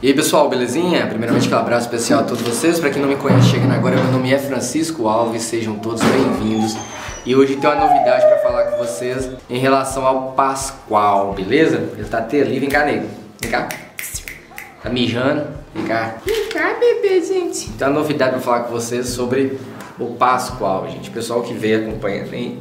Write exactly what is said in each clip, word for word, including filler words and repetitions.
E aí pessoal, belezinha? Primeiramente aquele abraço especial a todos vocês. Para quem não me conhece, chegando agora, meu nome é Francisco Alves, sejam todos bem-vindos. E hoje tem uma novidade para falar com vocês em relação ao Pascoal, beleza? Ele tá até ali, vem cá nele, vem cá. Tá mijando, vem cá. Vem cá, bebê, gente. Tem uma novidade para falar com vocês sobre o Pascoal, gente. O pessoal que veio acompanhando aí,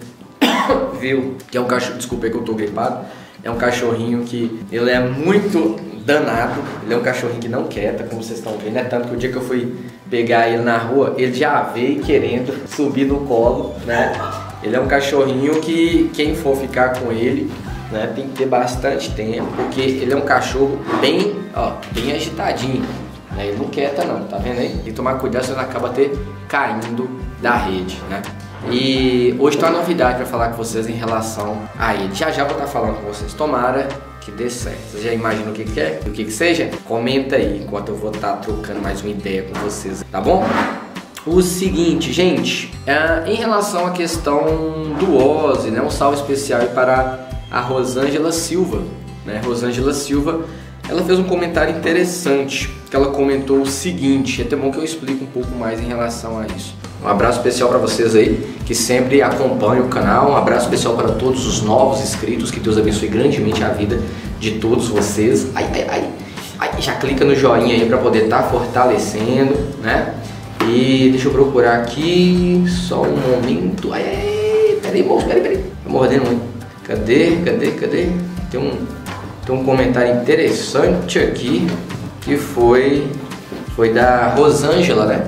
viu que é um cachorro, desculpa aí que eu tô gripado. É um cachorrinho que ele é muito danado, ele é um cachorrinho que não quieta, como vocês estão vendo, é tanto que o dia que eu fui pegar ele na rua, ele já veio querendo subir no colo, né? Ele é um cachorrinho que quem for ficar com ele, né, tem que ter bastante tempo, porque ele é um cachorro bem, ó, bem agitadinho, né? Ele não quieta não, tá vendo aí? Tem que tomar cuidado, senão acaba até caindo da rede, né? E hoje tem uma novidade para falar com vocês em relação a ele. Já já vou estar falando com vocês. Tomara que dê certo. Você já imagina o que que é? O que que seja? Comenta aí enquanto eu vou estar trocando mais uma ideia com vocês, tá bom? O seguinte, gente, é, em relação à questão do Ozzy, né? Um salve especial aí para a Rosângela Silva, né? Rosângela Silva, ela fez um comentário interessante, que ela comentou o seguinte, é até bom que eu explique um pouco mais em relação a isso. Um abraço especial para vocês aí, que sempre acompanham o canal, um abraço especial para todos os novos inscritos, que Deus abençoe grandemente a vida de todos vocês. Ai, ai, ai, ai, já clica no joinha aí para poder estar tá fortalecendo, né? E deixa eu procurar aqui, só um momento, ai, ai, peraí, moço, peraí, peraí, tô mordendo muito. Cadê, cadê, cadê? Tem um, tem um comentário interessante aqui, que foi, foi da Rosângela, né?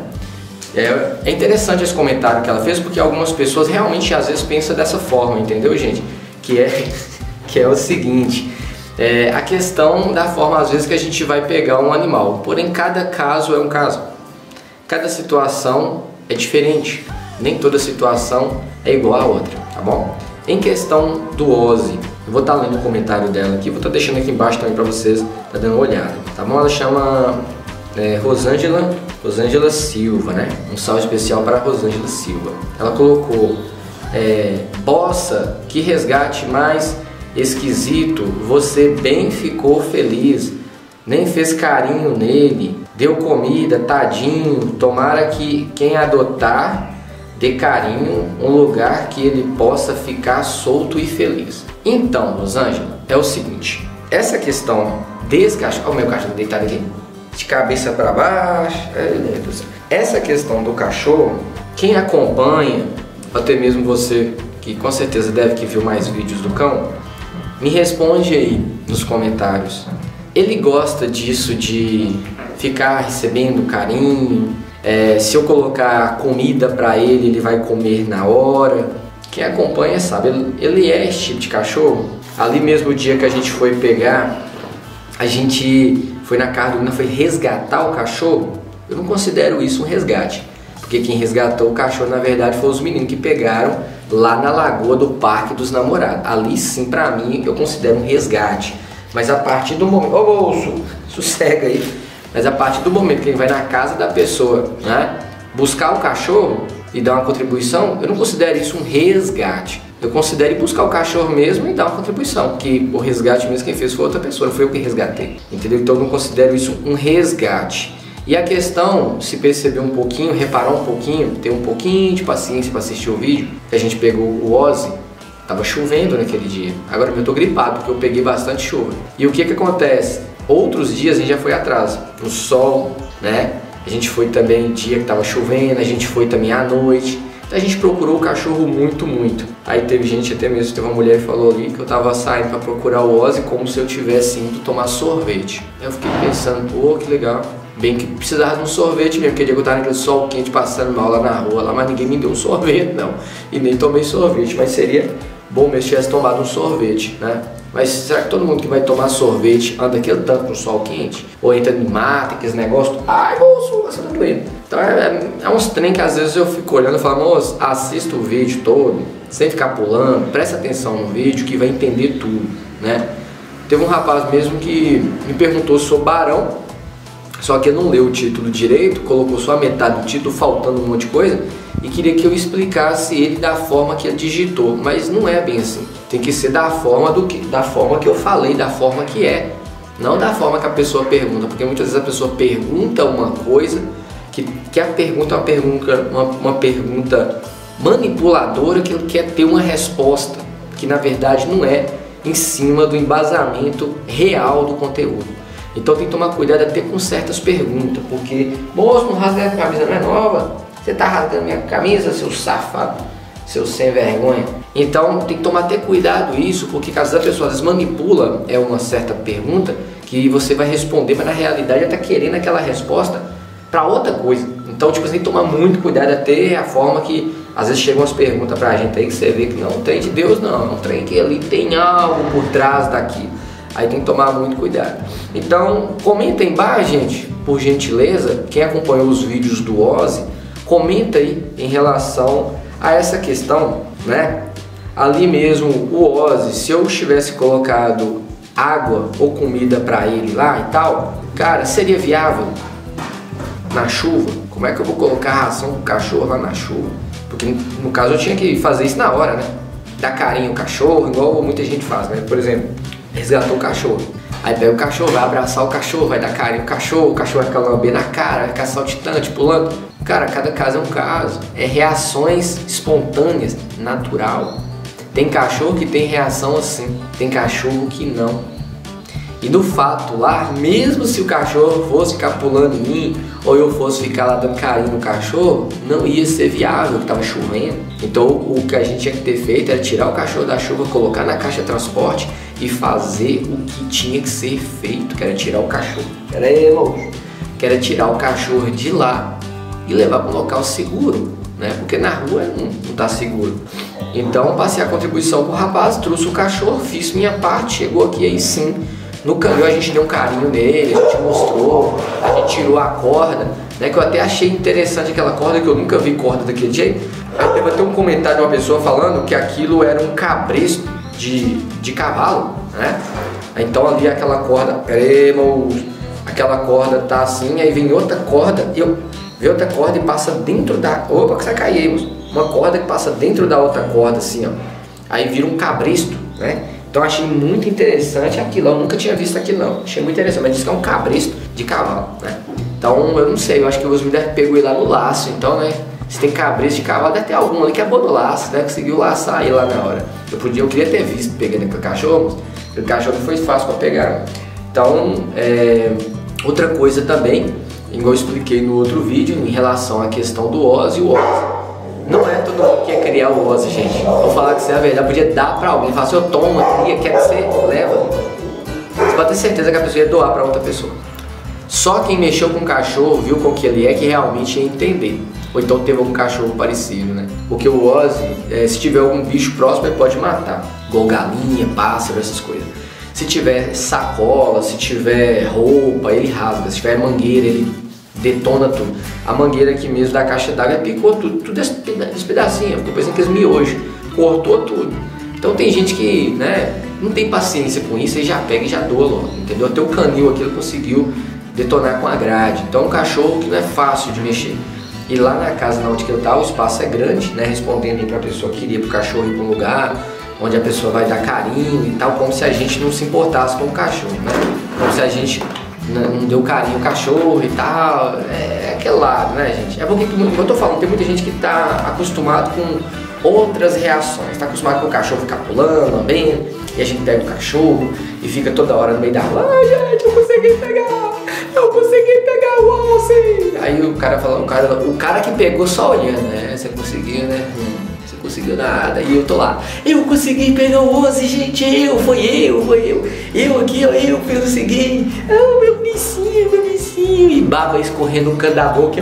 É, é interessante esse comentário que ela fez, porque algumas pessoas realmente às vezes pensam dessa forma, entendeu, gente? Que é, que é o seguinte, é, a questão da forma às vezes que a gente vai pegar um animal, porém cada caso é um caso, cada situação é diferente, nem toda situação é igual a outra, tá bom? Em questão do Ozzy, eu vou estar lendo o comentário dela aqui, vou estar deixando aqui embaixo também para vocês tá dando uma olhada, tá bom? Ela chama é, Rosângela Rosângela Silva, né? Um salve especial para a Rosângela Silva. Ela colocou, é, bossa, que resgate mais esquisito, você bem ficou feliz, nem fez carinho nele, deu comida, tadinho, tomara que quem adotar dê carinho, um lugar que ele possa ficar solto e feliz. Então, Rosângela, é o seguinte, essa questão desse cachorro, olha o meu cachorro deitado aqui, de cabeça para baixo, essa questão do cachorro, quem acompanha, até mesmo você que com certeza deve que viu mais vídeos do cão, me responde aí nos comentários. Ele gosta disso de ficar recebendo carinho, é, se eu colocar comida para ele, ele vai comer na hora. Quem acompanha sabe, ele, ele é esse tipo de cachorro. Ali mesmo o dia que a gente foi pegar, a gente foi na casa do Luna, foi resgatar o cachorro. Eu não considero isso um resgate, porque quem resgatou o cachorro na verdade foi os meninos que pegaram lá na lagoa do Parque dos Namorados. Ali sim, pra mim, eu considero um resgate. Mas a partir do momento, ô bolso, sossega aí. Mas a partir do momento que ele vai na casa da pessoa, né, buscar o cachorro e dar uma contribuição, eu não considero isso um resgate. Eu considero ir buscar o cachorro mesmo e dar uma contribuição, porque o resgate mesmo quem fez foi outra pessoa, não foi eu que resgatei, entendeu? Então eu não considero isso um resgate. E a questão, se perceber um pouquinho, reparar um pouquinho, ter um pouquinho de paciência para assistir o vídeo, que a gente pegou o Ozzy, tava chovendo naquele dia. Agora eu tô gripado, porque eu peguei bastante chuva. E o que que acontece? Outros dias a gente já foi atrás, no sol, né? A gente foi também dia que tava chovendo, a gente foi também à noite. A gente procurou o cachorro muito, muito. Aí teve gente, até mesmo, teve uma mulher que falou ali que eu tava saindo pra procurar o Ozzy como se eu tivesse indo tomar sorvete. Aí eu fiquei pensando, pô, que legal. Bem que precisava de um sorvete mesmo, porque dia que eu tava naquele sol quente passando mal lá na rua, lá, mas ninguém me deu um sorvete, não. E nem tomei sorvete, mas seria bom mesmo se tivesse tomado um sorvete, né? Mas será que todo mundo que vai tomar sorvete anda aquele tanto no sol quente? Ou entra em mata, aqueles negócios, ai, moço, você tá doendo. Então é, é uns trem que às vezes eu fico olhando e falo, moço, assista o vídeo todo, sem ficar pulando, presta atenção no vídeo que vai entender tudo, né? Teve um rapaz mesmo que me perguntou sobre Barão, só que ele não leu o título direito, colocou só a metade do título, faltando um monte de coisa, e queria que eu explicasse ele da forma que ele digitou, mas não é bem assim. Tem que ser da forma, do que, da forma que eu falei, da forma que é, Não da forma que a pessoa pergunta, porque muitas vezes a pessoa pergunta uma coisa que, que a pergunta é uma pergunta, uma, uma pergunta manipuladora, que ele quer ter uma resposta que na verdade não é em cima do embasamento real do conteúdo. Então tem que tomar cuidado até com certas perguntas, porque moço, não rasga a camisa, não é nova? Você tá rasgando minha camisa, seu safado, seu sem vergonha. Então tem que tomar até cuidado isso, porque caso a pessoa às vezes manipula é uma certa pergunta que você vai responder, mas na realidade ela tá querendo aquela resposta para outra coisa. Então tipo, você tem que tomar muito cuidado até a forma que às vezes chegam as perguntas pra gente aí que você vê que não tem de Deus não, não tem que ali tem algo por trás daquilo. Aí tem que tomar muito cuidado. Então comenta aí embaixo, gente, por gentileza, quem acompanhou os vídeos do Ozzy, comenta aí em relação a essa questão, né? Ali mesmo o Ozzy, se eu tivesse colocado água ou comida para ele lá e tal, cara, seria viável na chuva? Como é que eu vou colocar a ração pro cachorro lá na chuva? Porque no caso eu tinha que fazer isso na hora, né? Dar carinho ao cachorro, igual muita gente faz, né? Por exemplo, resgatou o cachorro. Aí pega o cachorro, vai abraçar o cachorro, vai dar carinho ao cachorro, o cachorro vai ficar lambendo na cara, vai ficar saltitante, pulando. Cara, cada caso é um caso. É reações espontâneas, natural. Tem cachorro que tem reação assim, tem cachorro que não. E no fato lá, mesmo se o cachorro fosse ficar pulando em mim, ou eu fosse ficar lá dando carinho no cachorro, não ia ser viável, que estava chovendo. Então o que a gente tinha que ter feito era tirar o cachorro da chuva, colocar na caixa de transporte e fazer o que tinha que ser feito, que era tirar o cachorro. Pera aí, moço. Que era tirar o cachorro de lá e levar para um local seguro, né? Porque na rua não, não tá seguro. Então passei a contribuição pro rapaz, trouxe o cachorro, fiz minha parte, chegou aqui aí sim. No canil a gente deu um carinho nele, a gente mostrou, a gente tirou a corda, né? Que eu até achei interessante aquela corda, que eu nunca vi corda daquele jeito. Aí teve até um comentário de uma pessoa falando que aquilo era um cabresto de, de cavalo, né? Então ali aquela corda, peraí, moço, aquela corda tá assim, aí vem outra corda, e eu vem outra corda e passa dentro da... Opa, que você caiu, moço. Uma corda que passa dentro da outra corda assim, ó. Aí vira um cabresto, né? Então achei muito interessante aquilo, eu nunca tinha visto aquilo não, achei muito interessante, mas diz que é um cabresto de cavalo, né? Então eu não sei, eu acho que o Osmir deve pegou ele lá no laço, então né, se tem cabresto de cavalo, deve ter algum ali que abou no laço, né? Conseguiu laçar ele lá na hora. Eu, podia, eu queria ter visto pegando aquele cachorro, o cachorro foi fácil para pegar. Então, é, outra coisa também, igual eu expliquei no outro vídeo, em relação à questão do Ozzy, o Ozzy. Não é todo mundo que quer criar o Ozzy, gente. Vou falar que você é a verdade, podia dar pra alguém, falar assim, eu tomo, cria, quer que você leva. Você pode ter certeza que a pessoa ia doar pra outra pessoa. Só quem mexeu com o cachorro, viu com que ele é, que realmente ia entender. Ou então teve algum cachorro parecido, né? Porque o Ozzy, é, se tiver algum bicho próximo, ele pode matar. Igual galinha, pássaro, essas coisas. Se tiver sacola, se tiver roupa, ele rasga. Se tiver mangueira, ele detona tudo. A mangueira aqui mesmo da caixa d'água picou tudo, tudo esse pedacinho, ficou parecendo aqueles miojos, cortou tudo. Então tem gente que, né, não tem paciência com isso e já pega e já doa logo, entendeu? Até o canil aqui ele conseguiu detonar com a grade. Então é um cachorro que não é fácil de mexer. E lá na casa onde eu tava, o espaço é grande, né, respondendo aí pra pessoa que queria pro cachorro ir pra um lugar onde a pessoa vai dar carinho e tal, como se a gente não se importasse com o cachorro, né? Como se a gente não deu carinho ao cachorro e tal, é aquele lado, né, gente? É porque, como eu tô falando, tem muita gente que tá acostumado com outras reações, tá acostumado com o cachorro ficar pulando, lambendo, e a gente pega o cachorro e fica toda hora no meio da rua, ai gente, eu consegui pegar, eu consegui pegar o Ozzy. Aí o cara fala, o cara, o cara que pegou só olhando, né, você conseguiu, né? Hum. Conseguiu nada, e eu tô lá, eu consegui pegar o Ozzy, gente, eu, foi eu, foi eu, eu aqui, ó, eu consegui, oh, meu bichinho, meu bichinho, e baba escorrendo no canto da boca,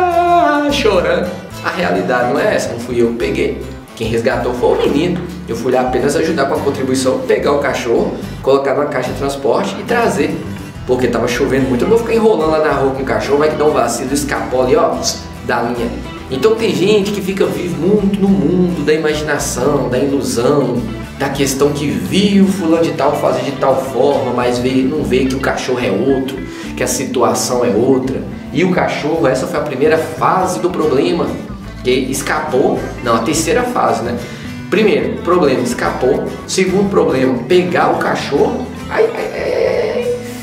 ah, chorando. A realidade não é essa, não fui eu que peguei, quem resgatou foi o menino, eu fui lá apenas ajudar com a contribuição, pegar o cachorro, colocar numa caixa de transporte e trazer, porque tava chovendo muito, eu não vou ficar enrolando lá na rua com o cachorro, vai que dá um vacilo, escapou ali, ó, da linha. Então tem gente que fica vive muito no mundo da imaginação, da ilusão, da questão que viu fulano de tal fazer de tal forma, mas vê, não vê que o cachorro é outro, que a situação é outra. E o cachorro, essa foi a primeira fase do problema, que escapou, não, a terceira fase, né? Primeiro, problema, escapou. Segundo problema, pegar o cachorro, ai, ai, ai, ai,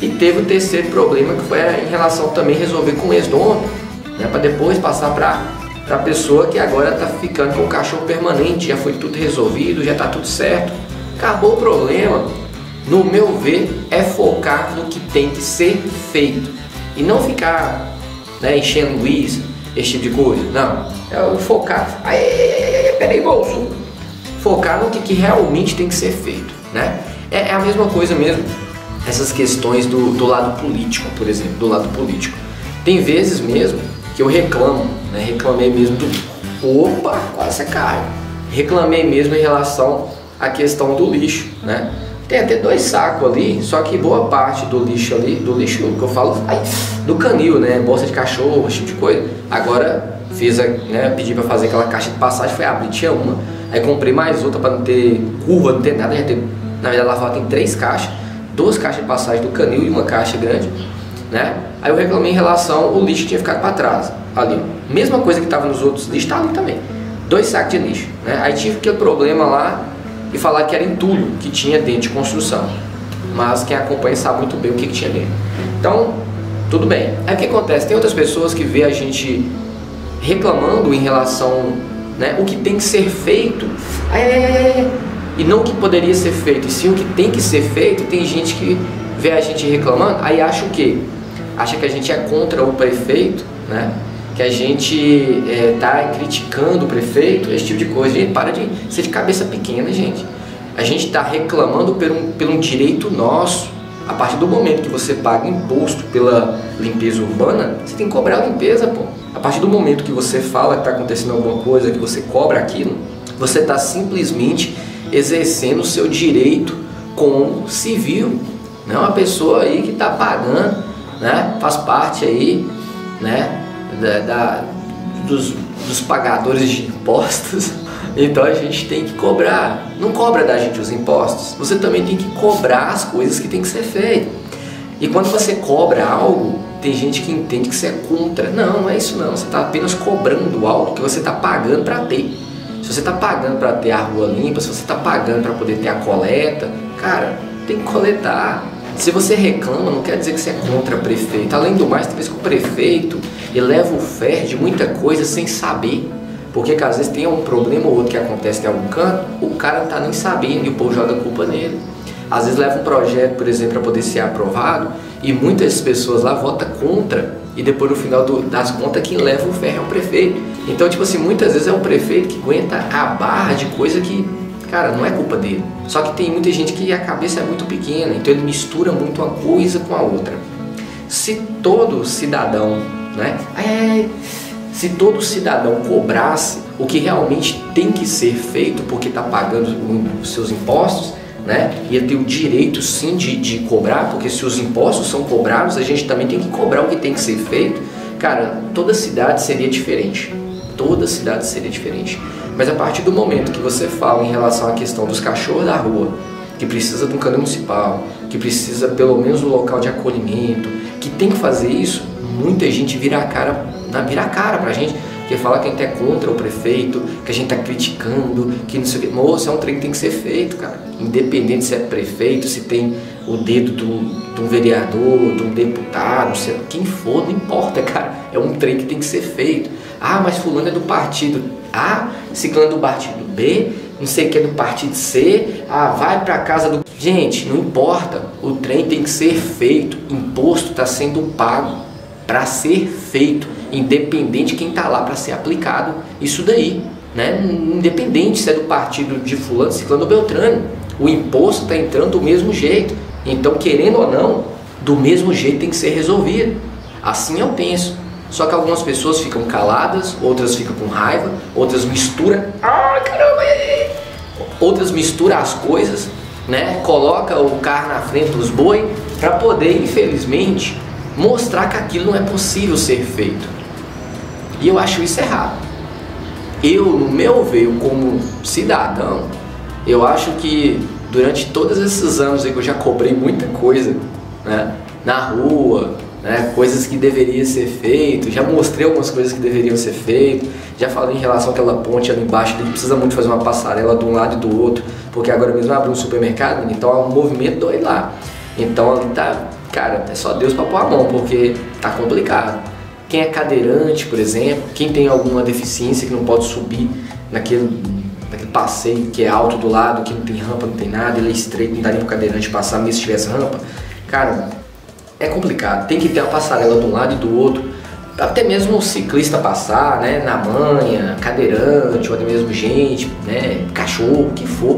E teve o terceiro problema, que foi em relação também resolver com o ex-dono, né, para depois passar para a pessoa que agora está ficando com o cachorro permanente, já foi tudo resolvido, já está tudo certo. Acabou o problema. No meu ver, é focar no que tem que ser feito e não ficar, né, enchendo linguiça, esse tipo de coisa. Não, é focar. Ai, ai, ai, peraí, bolso. Focar no que, que realmente tem que ser feito, né? É, é a mesma coisa mesmo. Essas questões do, do lado político, por exemplo, do lado político. Tem vezes mesmo que eu reclamo, né? Reclamei mesmo do... Opa, quase você cai. Reclamei mesmo em relação à questão do lixo, né? Tem até dois sacos ali, só que boa parte do lixo ali, do lixo que eu falo, ai, do canil, né? Bolsa de cachorro, esse tipo de coisa. Agora fiz, a, né? Pedi pra fazer aquela caixa de passagem, foi abrir, tinha uma. Aí comprei mais outra pra não ter curva, não ter nada, já ter, na verdade lá fora tem três caixas, duas caixas de passagem do canil e uma caixa grande, né? Aí eu reclamei em relação ao lixo que tinha ficado para trás, ali, ó. Mesma coisa que estava nos outros lixos, tá ali também. Dois sacos de lixo, né? Aí tive aquele problema lá e falar que era entulho que tinha dentro de construção. Mas quem acompanha sabe muito bem o que, que tinha dentro. Então, tudo bem. Aí o que acontece? Tem outras pessoas que vê a gente reclamando em relação, né, o que tem que ser feito. Ai, ai, ai, ai. E não o que poderia ser feito, e sim o que tem que ser feito. Tem gente que vê a gente reclamando, aí acha o quê? Acha que a gente é contra o prefeito, né? Que a gente é, tá criticando o prefeito, esse tipo de coisa. Gente, para de ser de cabeça pequena, gente. A gente está reclamando por um, por um direito nosso. A partir do momento que você paga imposto pela limpeza urbana, você tem que cobrar a limpeza, pô. A partir do momento que você fala que está acontecendo alguma coisa, que você cobra aquilo, você está simplesmente exercendo o seu direito como civil. Não é uma pessoa aí que está pagando, né? Faz parte aí, né? Da, da, dos, dos pagadores de impostos. Então a gente tem que cobrar. Não cobra da gente os impostos, você também tem que cobrar as coisas que tem que ser feitas. E quando você cobra algo, tem gente que entende que você é contra. Não, não é isso não, você está apenas cobrando algo que você está pagando para ter. Se você está pagando para ter a rua limpa, se você está pagando para poder ter a coleta, cara, tem que coletar. Se você reclama, não quer dizer que você é contra o prefeito. Além do mais, tem vezes que o prefeito eleva o ferro de muita coisa sem saber. Porque que às vezes tem um problema ou outro que acontece em algum canto, o cara não está nem sabendo e o povo joga a culpa nele. Às vezes leva um projeto, por exemplo, para poder ser aprovado e muitas pessoas lá votam contra e depois no final do, das contas quem leva o ferro é o prefeito. Então, tipo assim, muitas vezes é o prefeito que aguenta a barra de coisa que, cara, não é culpa dele. Só que tem muita gente que a cabeça é muito pequena, então ele mistura muito uma coisa com a outra. Se todo cidadão, né, é, se todo cidadão cobrasse o que realmente tem que ser feito porque está pagando os seus impostos, né, ia ter o direito sim de, de cobrar, porque se os impostos são cobrados, a gente também tem que cobrar o que tem que ser feito. Cara, toda cidade seria diferente. Toda cidade seria diferente. Mas a partir do momento que você fala em relação à questão dos cachorros da rua, que precisa de um canil municipal, que precisa pelo menos um local de acolhimento, que tem que fazer isso, muita gente vira a cara, vira a cara pra gente, que fala que a gente é contra o prefeito, que a gente tá criticando, que não sei o que. Moça, é um trem que tem que ser feito, cara. Independente se é prefeito, se tem o dedo de um, de um vereador, de um deputado, sei lá, quem for, não importa, cara. É um trem que tem que ser feito. Ah, mas fulano é do partido A, ciclano é do partido B, não sei o que é do partido C, ah, vai pra casa do... Gente, não importa, o trem tem que ser feito, imposto está sendo pago para ser feito, independente de quem está lá para ser aplicado isso daí, né? Independente se é do partido de fulano, ciclano ou beltrano, o imposto está entrando do mesmo jeito, então querendo ou não, do mesmo jeito tem que ser resolvido. Assim eu penso. Só que algumas pessoas ficam caladas, outras ficam com raiva, outras misturam, ah, caramba, outras misturam as coisas, né? Coloca o carro na frente dos boi para poder, infelizmente, mostrar que aquilo não é possível ser feito. E eu acho isso errado. Eu, no meu ver, como cidadão, eu acho que durante todos esses anos aí que eu já cobrei muita coisa, né, na rua, né, coisas que deveriam ser feitas, já mostrei algumas coisas que deveriam ser feitas, já falei em relação àquela ponte ali embaixo, que precisa muito fazer uma passarela de um lado e do outro, porque agora mesmo abriu um supermercado, então há um movimento doido lá. Então ali tá cara, é só Deus pra pôr a mão, porque tá complicado. Quem é cadeirante, por exemplo, quem tem alguma deficiência que não pode subir naquele, naquele passeio que é alto do lado, que não tem rampa, não tem nada, ele é estreito, não dá nem pro cadeirante passar, mesmo se tivesse rampa, cara, é complicado. Tem que ter uma passarela de um lado e do outro, até mesmo o ciclista passar, né, na manha, cadeirante, ou até mesmo gente, né, cachorro, o que for,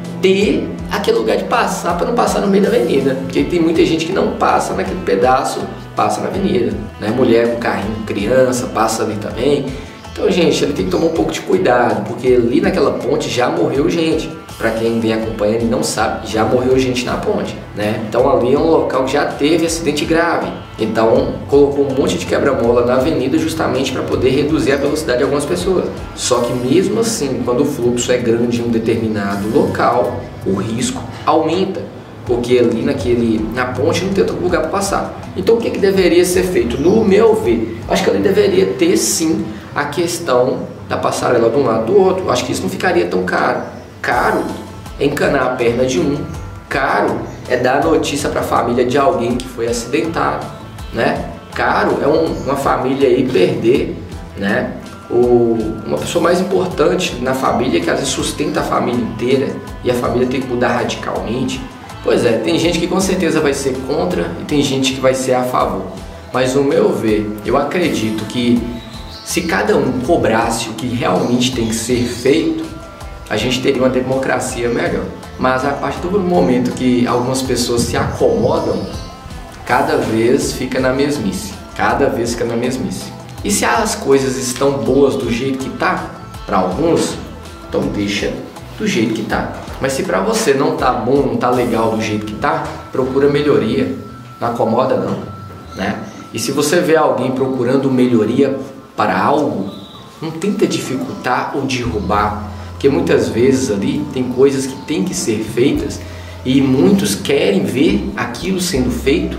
ter aquele lugar de passar para não passar no meio da avenida, porque tem muita gente que não passa naquele pedaço, passa na avenida, né? Mulher com carrinho, criança, passa ali também. Então, gente, ele tem que tomar um pouco de cuidado, porque ali naquela ponte já morreu gente. Para quem vem acompanhando e não sabe, já morreu gente na ponte, né? Então ali é um local que já teve acidente grave. Então colocou um monte de quebra-mola na avenida justamente para poder reduzir a velocidade de algumas pessoas. Só que mesmo assim, quando o fluxo é grande em um determinado local, o risco aumenta, porque ali naquele, na ponte não tem outro lugar para passar. Então o que, que deveria ser feito? No meu ver, acho que ali deveria ter sim a questão da passarela de um lado do outro. Acho que isso não ficaria tão caro. Caro é encanar a perna de um, caro é dar notícia para a família de alguém que foi acidentado, né? Caro é um, uma família aí perder, né? O, uma pessoa mais importante na família, que às vezes sustenta a família inteira e a família tem que mudar radicalmente. Pois é, tem gente que com certeza vai ser contra e tem gente que vai ser a favor. Mas no meu ver, eu acredito que se cada um cobrasse o que realmente tem que ser feito, a gente teria uma democracia melhor. Mas a partir do momento que algumas pessoas se acomodam, cada vez fica na mesmice. Cada vez fica na mesmice. E se as coisas estão boas do jeito que tá, para alguns, então deixa do jeito que tá. Mas se para você não tá bom, não tá legal do jeito que tá, procura melhoria. Não acomoda não, né? E se você vê alguém procurando melhoria para algo, não tenta dificultar ou derrubar. Porque muitas vezes ali tem coisas que tem que ser feitas e muitos querem ver aquilo sendo feito,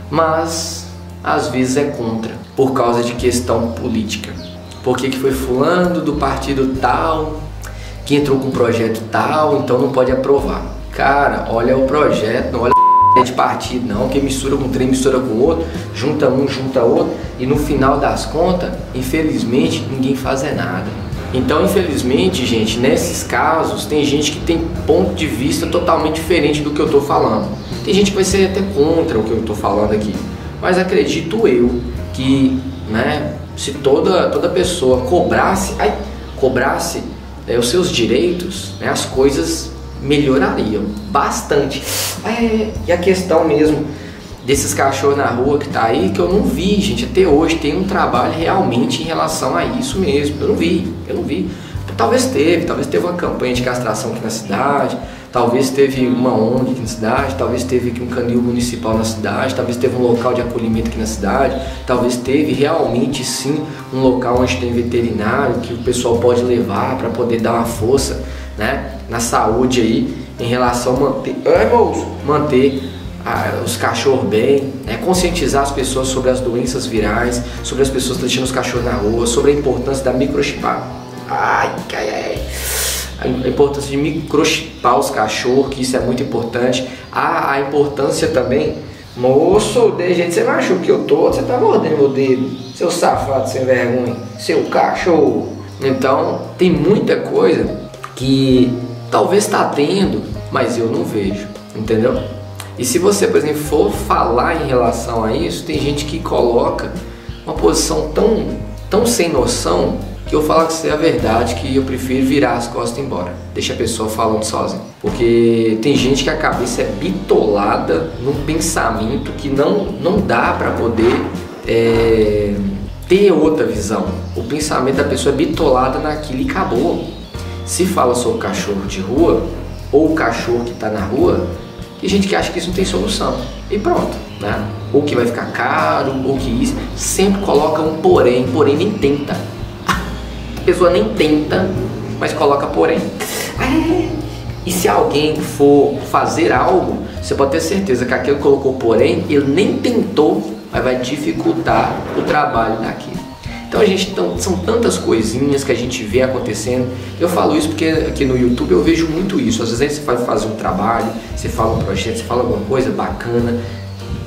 mas às vezes é contra, por causa de questão política. Porque que foi fulano do partido tal, que entrou com um projeto tal, então não pode aprovar. Cara, olha o projeto, não olha de partido não, que mistura com um trem, mistura com o outro, junta um, junta outro, e no final das contas, infelizmente, ninguém faz é nada. Então, infelizmente, gente, nesses casos, tem gente que tem ponto de vista totalmente diferente do que eu estou falando. Tem gente que vai ser até contra o que eu estou falando aqui. Mas acredito eu que, né, se toda, toda pessoa cobrasse, ai, cobrasse é, os seus direitos, né, as coisas melhorariam bastante. É, e a questão mesmo desses cachorros na rua que tá aí, que eu não vi, gente, até hoje tem um trabalho realmente em relação a isso mesmo. Eu não vi, eu não vi. Talvez teve, talvez teve uma campanha de castração aqui na cidade, talvez teve uma O N G aqui na cidade, talvez teve aqui um canil municipal na cidade, talvez teve um local de acolhimento aqui na cidade, talvez teve realmente sim um local onde tem veterinário que o pessoal pode levar para poder dar uma força, né, na saúde aí, em relação a manter, ai, moço, manter Ah, os cachorros bem, né? Conscientizar as pessoas sobre as doenças virais, sobre as pessoas deixando os cachorros na rua, sobre a importância da microchipar. Ai, ai, ai. A importância de microchipar os cachorros, que isso é muito importante. Ah, a importância também, moço, de jeito que você machuca que eu tô, você tá mordendo meu dedo, seu safado sem vergonha, seu cachorro. Então, tem muita coisa que talvez tá tendo, mas eu não vejo, entendeu? E se você, por exemplo, for falar em relação a isso, tem gente que coloca uma posição tão, tão sem noção, que eu falo que isso é a verdade, que eu prefiro virar as costas e ir embora. Deixa a pessoa falando sozinha. Porque tem gente que a cabeça é bitolada num pensamento que não, não dá para poder é, ter outra visão. O pensamento da pessoa é bitolada naquilo e acabou. Se fala sobre o cachorro de rua, ou o cachorro que está na rua, tem gente que acha que isso não tem solução. E pronto, né? Ou que vai ficar caro, ou que isso. Sempre coloca um porém, porém nem tenta. A pessoa nem tenta, mas coloca porém. E se alguém for fazer algo, você pode ter certeza que aquele que colocou porém, ele nem tentou, mas vai dificultar o trabalho daquilo. Então a gente, então, são tantas coisinhas que a gente vê acontecendo. Eu falo isso porque aqui no YouTube eu vejo muito isso. Às vezes você vai fazer um trabalho, você fala um projeto, você fala alguma coisa bacana,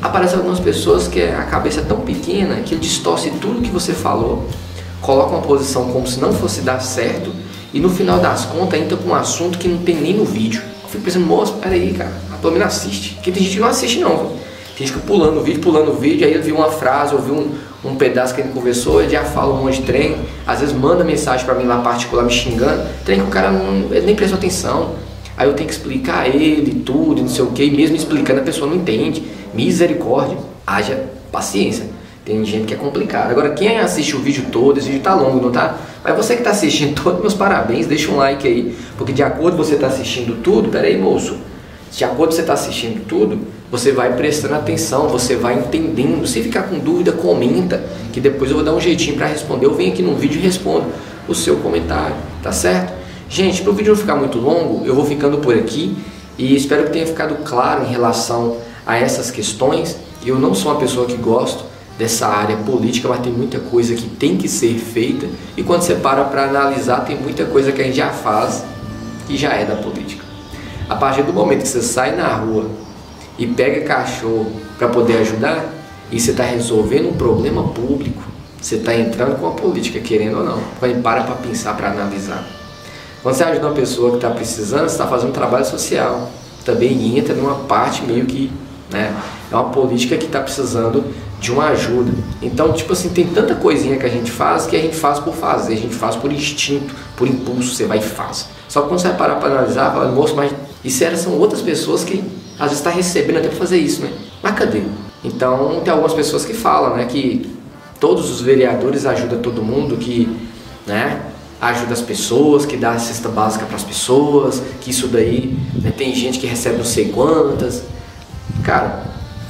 aparecem algumas pessoas que a cabeça é tão pequena que distorce tudo que você falou, coloca uma posição como se não fosse dar certo e no final das contas entra com um assunto que não tem nem no vídeo. Eu fico pensando, moço, peraí, cara, pelo menos assiste. Porque tem gente que não assiste não, viu? Tem gente que pulando o vídeo, pulando o vídeo, aí ele viu uma frase, ouviu um, um pedaço que ele conversou, ele já fala um monte de trem, às vezes manda mensagem pra mim lá particular me xingando, trem que o cara não, ele nem prestou atenção. Aí eu tenho que explicar a ele tudo, não sei o que, e mesmo explicando a pessoa não entende. Misericórdia, haja paciência. Tem gente que é complicado. Agora quem assiste o vídeo todo, esse vídeo tá longo, não tá? Mas você que tá assistindo todo, meus parabéns, deixa um like aí. Porque de acordo com você tá assistindo tudo, pera aí moço, de acordo com você tá assistindo tudo, você vai prestando atenção, você vai entendendo. Se ficar com dúvida, comenta, que depois eu vou dar um jeitinho para responder. Eu venho aqui no vídeo e respondo o seu comentário, tá certo? Gente, para o vídeo não ficar muito longo, eu vou ficando por aqui e espero que tenha ficado claro em relação a essas questões. Eu não sou uma pessoa que gosto dessa área política, mas tem muita coisa que tem que ser feita e quando você para para analisar, tem muita coisa que a gente já faz que já é da política. A partir do momento que você sai na rua e pega cachorro para poder ajudar, e você está resolvendo um problema público, você está entrando com a política, querendo ou não. Quando para para pensar, para analisar. Quando você ajuda uma pessoa que está precisando, você está fazendo um trabalho social. Também entra numa parte meio que, né, é uma política que está precisando de uma ajuda. Então, tipo assim, tem tanta coisinha que a gente faz que a gente faz por fazer, a gente faz por instinto, por impulso, você vai e faz. Só que quando você vai parar para analisar, fala, moço, mas isso era, são outras pessoas que às vezes está recebendo até para fazer isso, né? Mas cadê? Então, tem algumas pessoas que falam, né, que todos os vereadores ajudam todo mundo, que, né, ajuda as pessoas, que dá a cesta básica para as pessoas, que isso daí, né, tem gente que recebe não sei quantas. Cara,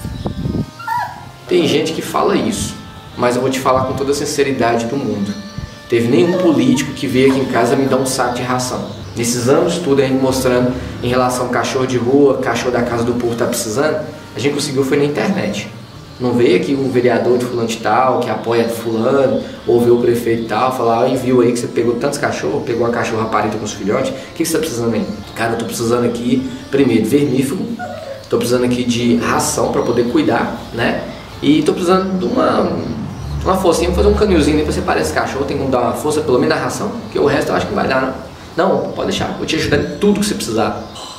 tem gente que fala isso, mas eu vou te falar com toda a sinceridade do mundo. Teve nenhum político que veio aqui em casa me dar um saco de ração. Nesses anos tudo a gente mostrando em relação ao cachorro de rua, cachorro da casa do povo tá precisando, a gente conseguiu foi na internet. Não veio aqui um vereador de fulano de tal, que apoia fulano, ou veio o prefeito e tal, falar, e viu aí que você pegou tantos cachorros, pegou uma cachorra parenta com os filhotes, o que, que você tá precisando aí? Cara, eu tô precisando aqui, primeiro, vermífugo, tô precisando aqui de ração para poder cuidar, né? E tô precisando de uma, uma forcinha, vou fazer um canilzinho aí pra você parar esse cachorro, tem que dar uma força pelo menos na ração, porque o resto eu acho que não vai dar, não. Não, pode deixar, vou te ajudar em tudo que você precisar.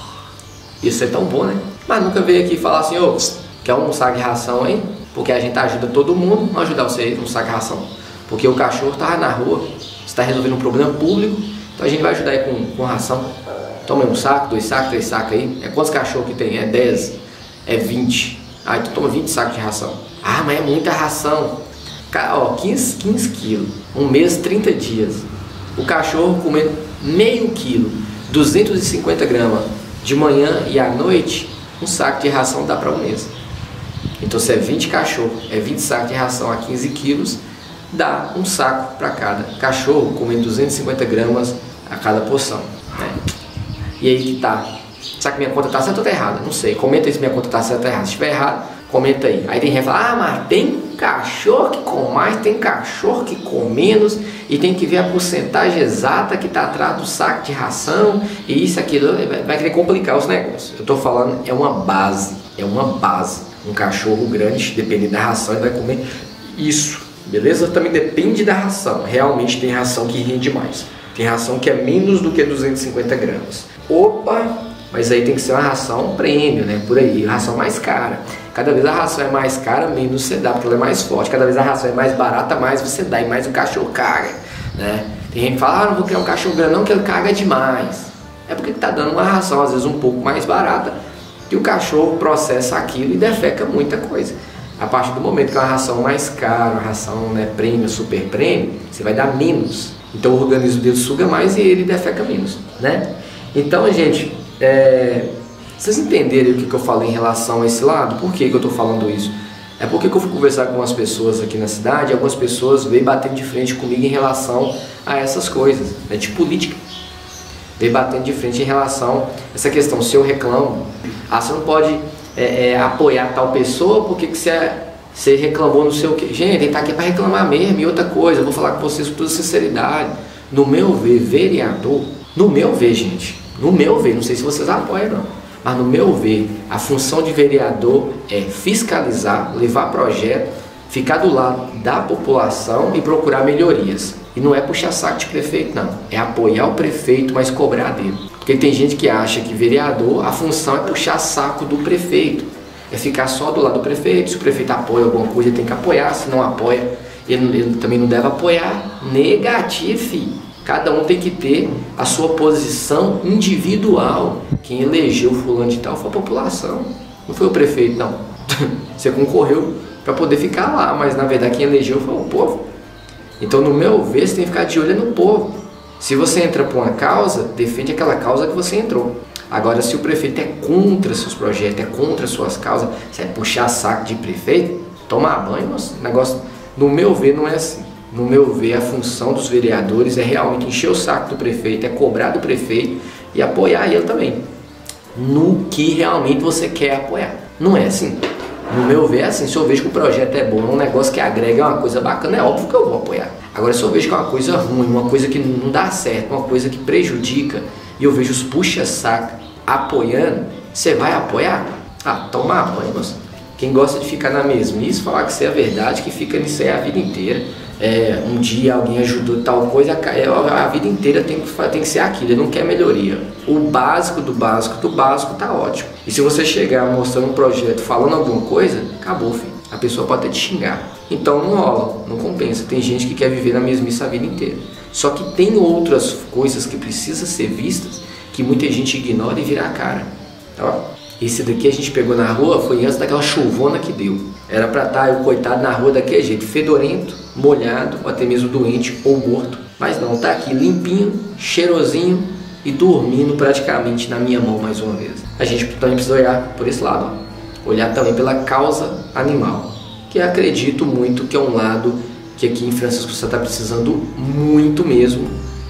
Isso é tão bom, né? Mas nunca veio aqui falar assim, ô, quer um saco de ração aí? Porque a gente ajuda todo mundo, não ajudar você aí um saco de ração. Porque o cachorro tá na rua, você está resolvendo um problema público, então a gente vai ajudar aí com, com ração. Toma um saco, dois sacos, três sacos aí. É quantos cachorros que tem? É dez? É vinte? Ah, então toma vinte sacos de ração. Ah, mas é muita ração. Ó, quinze, quinze quilos. Um mês, trinta dias. O cachorro comendo meio quilo, duzentos e cinquenta gramas de manhã e à noite, um saco de ração dá para um mês. Então se é vinte cachorros, é vinte sacos de ração a quinze quilos, dá um saco para cada cachorro, comendo duzentos e cinquenta gramas a cada porção, né? E aí que tá. Será que minha conta tá certa ou tá errada? Não sei, comenta aí se minha conta tá certa ou errada. Se estiver errado, comenta aí. Aí tem gente que fala, ah, mas tem cachorro que com mais, tem cachorro que com menos, e tem que ver a porcentagem exata que está atrás do saco de ração, e isso, aquilo, vai querer complicar os negócios. Eu estou falando, é uma base, é uma base. Um cachorro grande, dependendo da ração, ele vai comer isso, beleza? Também depende da ração, realmente tem ração que rende mais. Tem ração que é menos do que duzentos e cinquenta gramas. Opa! Mas aí tem que ser uma ração prêmio, né? Por aí, ração mais cara. Cada vez a ração é mais cara, menos você dá, porque ela é mais forte. Cada vez a ração é mais barata, mais você dá e mais o cachorro caga, né? Tem gente que fala, ah, não vou criar um cachorro grande não, que ele caga demais. É porque ele tá dando uma ração, às vezes um pouco mais barata, que o cachorro processa aquilo e defeca muita coisa. A partir do momento que é uma ração mais cara, uma ração, né, prêmio, super prêmio, você vai dar menos. Então o organismo dele suga mais e ele defeca menos, né? Então, gente, é... vocês entenderem o que, que eu falei em relação a esse lado? Por que, que eu estou falando isso? É porque que eu fui conversar com umas pessoas aqui na cidade, e algumas pessoas veio batendo de frente comigo em relação a essas coisas, né, de política. Veio batendo de frente em relação a essa questão. Se eu reclamo, ah, você não pode é, é, apoiar tal pessoa porque que você, você reclamou não sei o que. Gente, ele está aqui para reclamar mesmo. E outra coisa, eu vou falar com vocês com toda sinceridade. No meu ver, vereador, no meu ver, gente, no meu ver, não sei se vocês apoiam não, Mas no meu ver, a função de vereador é fiscalizar, levar projeto, ficar do lado da população e procurar melhorias. E não é puxar saco de prefeito, não. É apoiar o prefeito, mas cobrar dele. Porque tem gente que acha que vereador, a função é puxar saco do prefeito. É ficar só do lado do prefeito. Se o prefeito apoia alguma coisa, ele tem que apoiar. Se não apoia, ele, ele também não deve apoiar. Negativo, filho. Cada um tem que ter a sua posição individual. Quem elegeu o fulano de tal foi a população. Não foi o prefeito, não. Você concorreu para poder ficar lá, mas na verdade quem elegeu foi o povo. Então, no meu ver, você tem que ficar de olho no povo. Se você entra por uma causa, defende aquela causa que você entrou. Agora, se o prefeito é contra seus projetos, é contra suas causas, você vai puxar saco de prefeito, tomar banho, nossa, negócio, no meu ver, não é assim. No meu ver, a função dos vereadores é realmente encher o saco do prefeito, é cobrar do prefeito e apoiar ele também. No que realmente você quer apoiar. Não é assim. No meu ver, é assim, se eu vejo que o projeto é bom, é um negócio que agrega, é uma coisa bacana, é óbvio que eu vou apoiar. Agora, se eu vejo que é uma coisa ruim, uma coisa que não dá certo, uma coisa que prejudica, e eu vejo os puxa-saco apoiando, você vai apoiar? Ah, toma banho, moça. Quem gosta de ficar na mesmice, falar que isso é a verdade, que fica nisso aí a vida inteira. É, um dia alguém ajudou tal coisa, a vida inteira tem que, tem que ser aquilo, ele não quer melhoria. O básico do básico do básico tá ótimo. E se você chegar mostrando um projeto, falando alguma coisa, acabou, filho. A pessoa pode até te xingar. Então não rola, não compensa. Tem gente que quer viver na mesmice a vida inteira. Só que tem outras coisas que precisam ser vistas, que muita gente ignora e vira a cara. Ó, esse daqui a gente pegou na rua, foi antes daquela chuvona que deu. Era pra estar o coitado na rua daquele jeito, fedorento, molhado, ou até mesmo doente ou morto. Mas não, tá aqui limpinho, cheirosinho e dormindo praticamente na minha mão mais uma vez. A gente também precisa olhar por esse lado, ó. Olhar também pela causa animal, que eu acredito muito que é um lado que aqui em Francisco você está precisando muito mesmo.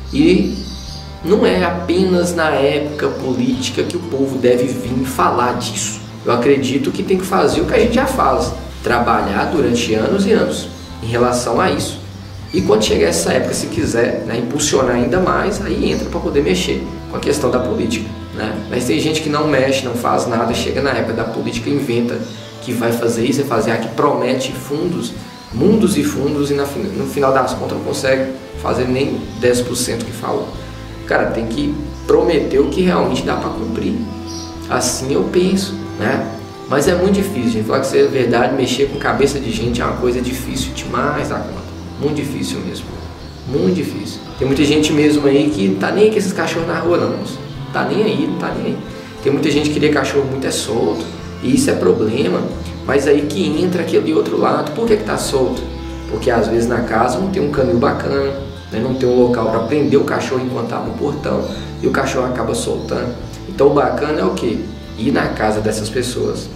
E não é apenas na época política que o povo deve vir falar disso. Eu acredito que tem que fazer o que a gente já faz, trabalhar durante anos e anos em relação a isso. E quando chegar essa época, se quiser, né, impulsionar ainda mais, aí entra para poder mexer com a questão da política, né? Mas tem gente que não mexe, não faz nada, chega na época da política e inventa que vai fazer isso, vai fazer aquilo, que promete fundos, mundos e fundos, e no final das contas não consegue fazer nem dez por cento que falou. Cara, tem que prometer o que realmente dá para cumprir. Assim eu penso, né? Mas é muito difícil, gente. Falar que isso é verdade, mexer com cabeça de gente é uma coisa difícil demais da conta. Muito difícil mesmo. Muito difícil. Tem muita gente mesmo aí que não tá nem aí com esses cachorros na rua, não. Não tá nem aí, não tá nem aí. Tem muita gente que queria cachorro muito é solto. E isso é problema. Mas aí que entra aquele outro lado. Por que que tá solto? Porque às vezes na casa não tem um canil bacana, né? Não tem um local para prender o cachorro enquanto tá no portão. E o cachorro acaba soltando. Então o bacana é o quê? Ir na casa dessas pessoas,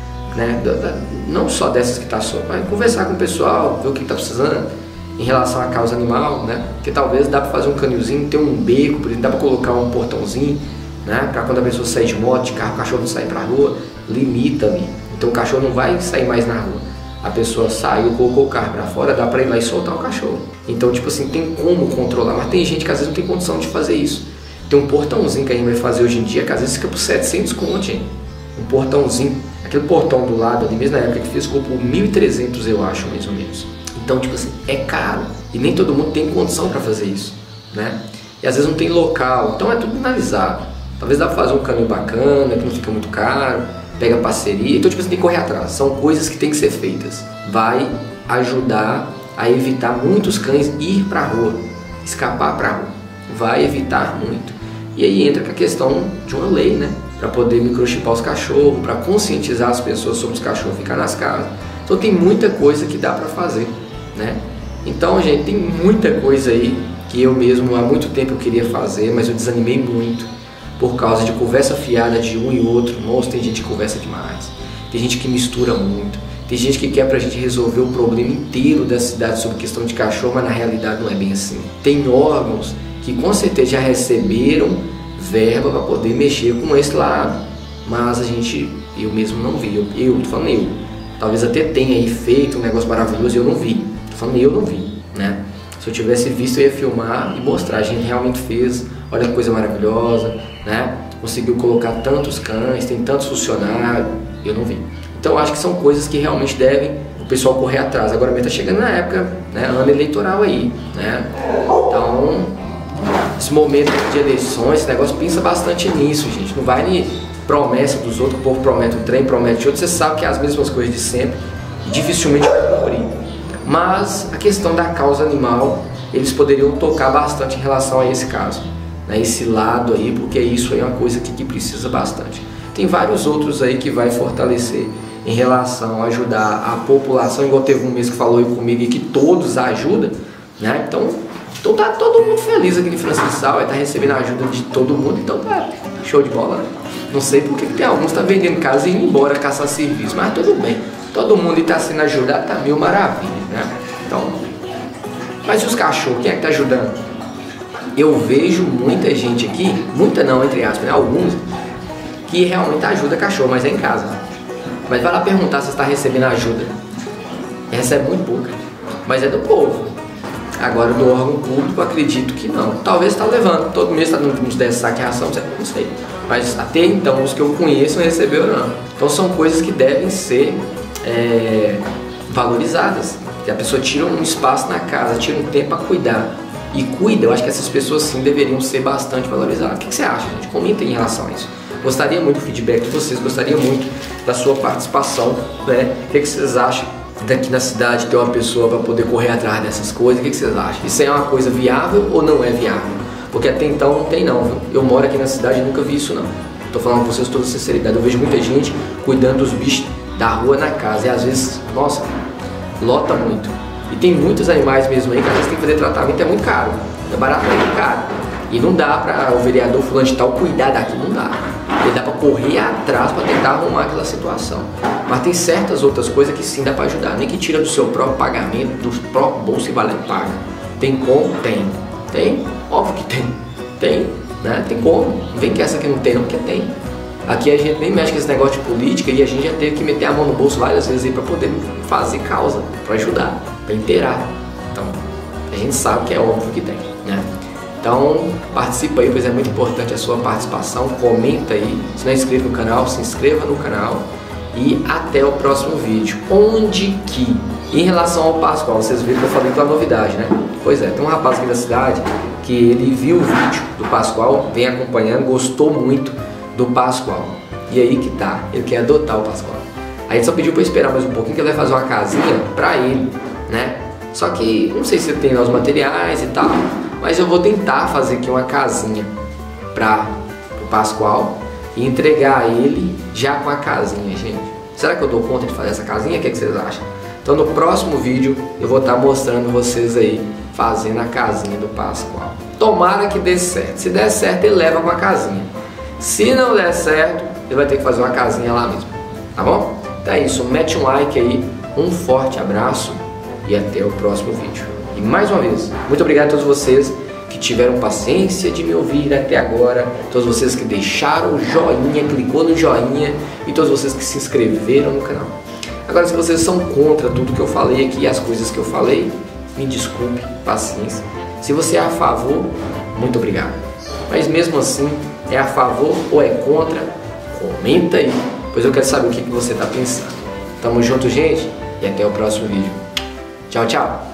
né? Não só dessas que tá solto, mas conversar com o pessoal, ver o que tá precisando em relação à causa animal, né? Porque talvez dá para fazer um canilzinho, ter um beco, por exemplo, dá para colocar um portãozinho, né? Para quando a pessoa sair de moto, de carro, o cachorro não sair para rua, limita ali. Então o cachorro não vai sair mais na rua. A pessoa saiu, colocou o carro para fora, dá para ir lá e soltar o cachorro. Então, tipo assim, tem como controlar, mas tem gente que às vezes não tem condição de fazer isso. Tem um portãozinho que a gente vai fazer hoje em dia, que às vezes fica por setecentos conto, hein? Um portãozinho, aquele portão do lado ali, mesmo na época que fez, ficou por mil e trezentos, eu acho, mais ou menos. Então, tipo assim, é caro. E nem todo mundo tem condição para fazer isso, né? E às vezes não tem local, então é tudo analisado. Talvez dá para fazer um caminho bacana, que não fica muito caro, pega parceria. Então, tipo assim, tem que correr atrás. São coisas que tem que ser feitas. Vai ajudar a evitar muitos cães ir para a rua, escapar para a rua. Vai evitar muito. E aí entra com a questão de uma lei, né? Para poder microchipar os cachorros, para conscientizar as pessoas sobre os cachorros ficar nas casas. Então tem muita coisa que dá para fazer, né? Então, gente, tem muita coisa aí que eu mesmo há muito tempo eu queria fazer, mas eu desanimei muito por causa de conversa fiada de um e outro. Nossa, tem gente que conversa demais, tem gente que mistura muito, tem gente que quer pra gente resolver o problema inteiro da cidade sobre questão de cachorro, mas na realidade não é bem assim. Tem órgãos que com certeza já receberam verba para poder mexer com esse lado, mas a gente, eu mesmo não vi, eu, eu tô falando eu, talvez até tenha aí feito um negócio maravilhoso e eu não vi, tô falando eu não vi, né? Se eu tivesse visto eu ia filmar e mostrar, a gente realmente fez, olha que coisa maravilhosa, né? conseguiu colocar tantos cães, tem tantos funcionários, eu não vi. Então acho que são coisas que realmente devem o pessoal correr atrás. Agora está chegando na época, né, ano eleitoral aí, né? Então, esse momento de eleições, esse negócio pensa bastante nisso, gente. Não vai nem promessa dos outros, o povo promete um trem, promete outro, você sabe que é as mesmas coisas de sempre e dificilmente vai cumprir. Mas a questão da causa animal, eles poderiam tocar bastante em relação a esse caso, né, esse lado aí, porque isso aí é uma coisa que, que precisa bastante. Tem vários outros aí que vai fortalecer em relação a ajudar a população, igual teve um mês que falou aí comigo e que todos ajudam, né? Então, então tá todo mundo feliz aqui em Francisal, vai estar recebendo a ajuda de todo mundo, então tá show de bola, né? Não sei porque que tem alguns que tá vendendo casa e indo embora caçar serviço, mas tudo bem, todo mundo está sendo ajudado, tá mil maravilha, né? Então, mas e os cachorros, quem é que tá ajudando? Eu vejo muita gente aqui, muita não, entre aspas, né? Alguns, que realmente ajuda cachorro, mas é em casa. Mas vai lá perguntar se está recebendo ajuda. Recebe muito pouca, mas é do povo. Agora do órgão público, acredito que não. Talvez está levando, todo mês está dando uns dez saques de ração, não sei. Mas até então, os que eu conheço não receberam não. Então são coisas que devem ser é, valorizadas. Que a pessoa tira um espaço na casa, tira um tempo para cuidar. E cuida, eu acho que essas pessoas sim deveriam ser bastante valorizadas. O que você acha, gente? Comenta em relação a isso. Gostaria muito do feedback de vocês, gostaria muito da sua participação, né? O que vocês acham daqui na cidade ter uma pessoa para poder correr atrás dessas coisas? O que vocês acham? Isso é uma coisa viável ou não é viável? Porque até então não tem não, viu? Eu moro aqui na cidade e nunca vi isso não. Tô falando com vocês com toda sinceridade, eu vejo muita gente cuidando dos bichos da rua na casa e às vezes, nossa, lota muito. E tem muitos animais mesmo aí que às vezes tem que fazer tratamento, é muito caro, é barato, é muito caro. E não dá para o vereador fulano de tal cuidar daqui, não dá. Ele dá para correr atrás para tentar arrumar aquela situação. Mas tem certas outras coisas que sim dá para ajudar. Nem que tira do seu próprio pagamento, do próprio bolso e valendo paga. Tem como? Tem. Tem? Óbvio que tem. Tem, né? Tem como. Não vem que essa aqui não tem não, porque tem. Aqui a gente nem mexe com esse negócio de política e a gente já teve que meter a mão no bolso várias vezes aí para poder fazer causa, para ajudar, para inteirar. Então, a gente sabe que é óbvio que tem, né? Então, participa aí, pois é muito importante a sua participação, comenta aí, se não é inscrito no canal, se inscreva no canal e até o próximo vídeo. Onde que, em relação ao Pascoal, vocês viram que eu falei pela novidade, né? Pois é, tem um rapaz aqui da cidade que ele viu o vídeo do Pascoal, vem acompanhando, gostou muito do Pascoal. E aí que tá, ele quer adotar o Pascoal. Aí ele só pediu para esperar mais um pouquinho que ele vai fazer uma casinha pra ele, né? Só que não sei se tem lá os materiais e tal, mas eu vou tentar fazer aqui uma casinha para o Pascoal e entregar ele já com a casinha, gente. Será que eu dou conta de fazer essa casinha? O que, é que vocês acham? Então no próximo vídeo eu vou estar mostrando vocês aí fazendo a casinha do Pascoal. Tomara que dê certo. Se der certo, ele leva com a casinha. Se não der certo, ele vai ter que fazer uma casinha lá mesmo. Tá bom? Então é isso. Mete um like aí. Um forte abraço e até o próximo vídeo. E mais uma vez, muito obrigado a todos vocês que tiveram paciência de me ouvir até agora, todos vocês que deixaram o joinha, clicou no joinha e todos vocês que se inscreveram no canal. Agora, se vocês são contra tudo que eu falei aqui, as coisas que eu falei, me desculpe, paciência. Se você é a favor, muito obrigado. Mas mesmo assim, é a favor ou é contra? Comenta aí, pois eu quero saber o que você está pensando. Tamo junto, gente, e até o próximo vídeo. Tchau, tchau!